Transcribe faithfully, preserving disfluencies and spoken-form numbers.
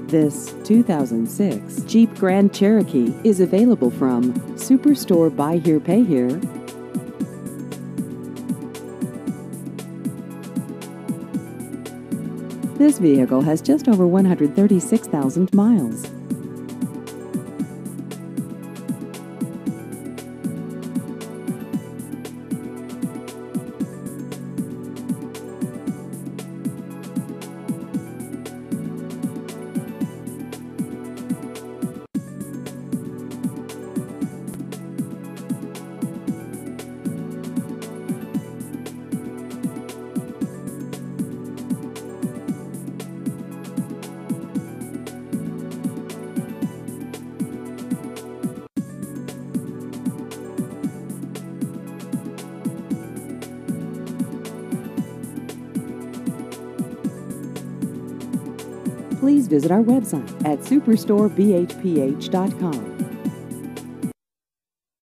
This two thousand six Jeep Grand Cherokee is available from Superstore Buy Here Pay Here. This vehicle has just over one hundred thirty-six thousand miles. Please visit our website at superstore b h p h dot com.